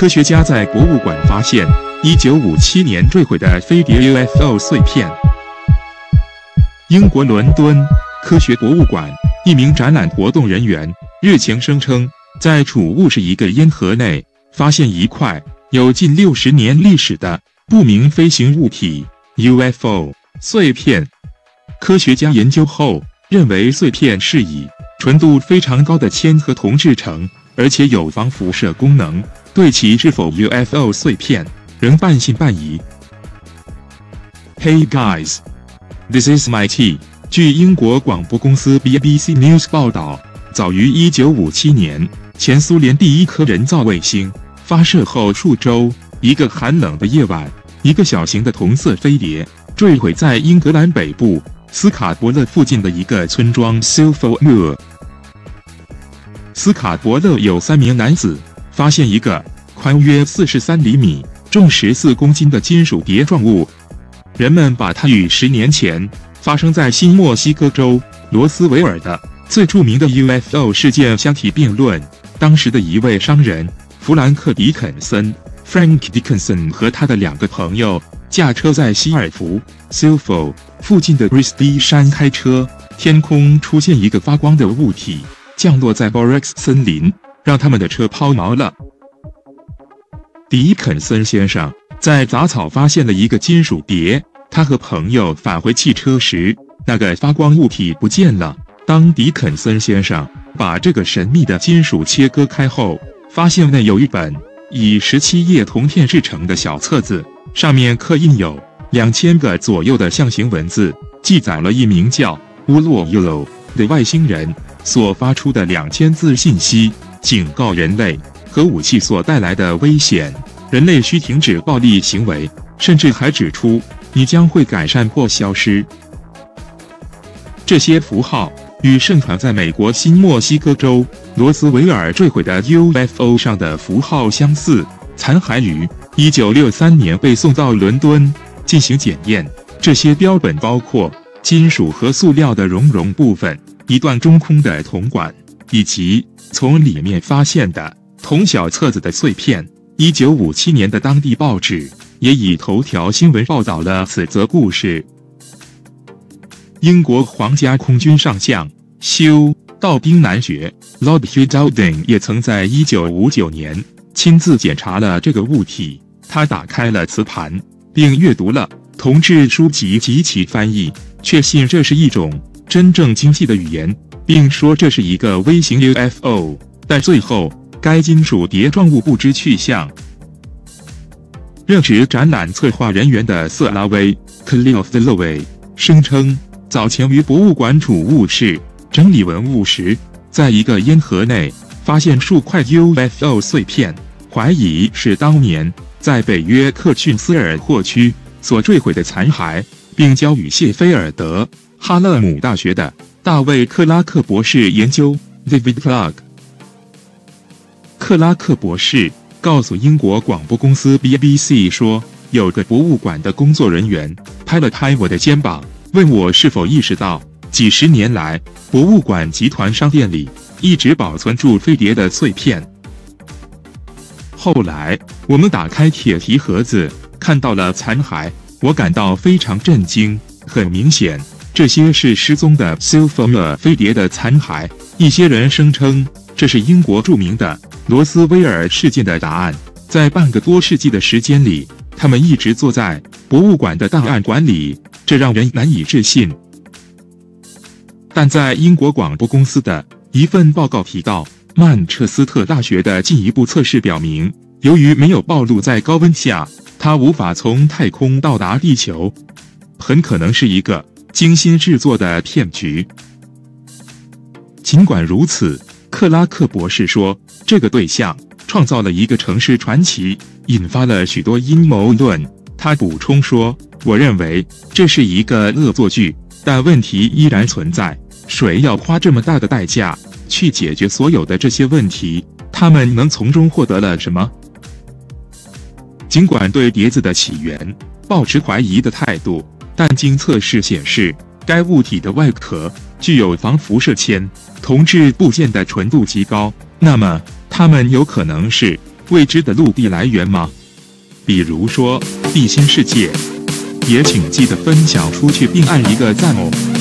科学家在博物馆发现1957年坠毁的飞碟 UFO 碎片。英国伦敦科学博物馆一名展览活动人员日前声称，在储物室一个烟盒内发现一块有近60年历史的不明飞行物体 UFO 碎片。科学家研究后认为，碎片是以纯度非常高的铅和铜制成，而且有防辐射功能，对其是否 UFO 碎片仍半信半疑。Hey guys, this is my tea。据英国广播公司 BBC News 报道，早于1957年，前苏联第一颗人造卫星发射后数周，一个寒冷的夜晚，一个小型的同色飞碟坠毁在英格兰北部斯卡伯勒附近的一个村庄 Silver Moor。斯卡伯勒有3名男子发现一个宽约43厘米、重14公斤的金属碟状物，人们把它与10年前发生在新墨西哥州罗斯维尔的最著名的 UFO 事件相提并论。当时的一位商人弗兰克·迪肯森 （Frank Dickinson） 和他的2个朋友驾车在西尔福 （Silvo） 附近的 Risby 山开车，天空出现一个发光的物体，降落在 Borex 森林，让他们的车抛锚了。迪肯森先生在杂草发现了一个金属碟，他和朋友返回汽车时，那个发光物体不见了。当迪肯森先生把这个神秘的金属切割开后，发现内有一本以17页铜片制成的小册子，上面刻印有2000个左右的象形文字，记载了一名叫乌洛尤罗的外星人所发出的2000字信息，警告人类和武器所带来的危险，人类需停止暴力行为，甚至还指出你将会改善或消失。这些符号与盛传在美国新墨西哥州罗斯维尔坠毁的 UFO 上的符号相似。残骸于1963年被送到伦敦进行检验，这些标本包括金属和塑料的熔部分、一段中空的铜管，以及从里面发现的铜小册子的碎片。1957年的当地报纸也以头条新闻报道了此则故事。英国皇家空军上将休·道丁男爵 Lord Hugh Dowding 也曾在1959年亲自检查了这个物体。他打开了磁盘，并阅读了铜制书籍及其翻译，确信这是一种真正精细的语言，并说这是一个微型 UFO。但最后，该金属碟状物不知去向。任职展览策划人员的瑟拉威 （Cliff Dalloway） 声称，早前于博物馆储物室整理文物时，在一个烟盒内发现数块 UFO 碎片，怀疑是当年在北约克逊斯尔霍区所坠毁的残骸，并交予谢菲尔德哈勒姆大学的大卫·克拉克博士研究 （David Clark）。克拉克博士告诉英国广播公司 BBC 说，有个博物馆的工作人员拍了拍我的肩膀，问我是否意识到几十年来博物馆集团商店里一直保存住飞碟的碎片。后来我们打开铁皮盒子，看到了残骸，我感到非常震惊。很明显，这些是失踪的 Silver 飞碟的残骸。一些人声称这是英国著名的罗斯威尔事件的答案。在半个多世纪的时间里，他们一直坐在博物馆的档案馆里，这让人难以置信。但在英国广播公司的一份报告提到，曼彻斯特大学的进一步测试表明，由于没有暴露在高温下，它无法从太空到达地球，很可能是一个精心制作的骗局。尽管如此，克拉克博士说，这个对象创造了一个城市传奇，引发了许多阴谋论。他补充说，我认为这是一个恶作剧，但问题依然存在。谁要花这么大的代价去解决所有的这些问题？他们能从中获得了什么？尽管对碟子的起源抱持怀疑的态度，但经测试显示，该物体的外壳具有防辐射铅，铜制部件的纯度极高。那么，它们有可能是未知的陆地来源吗？比如说地心世界，也请记得分享出去并按一个赞哦。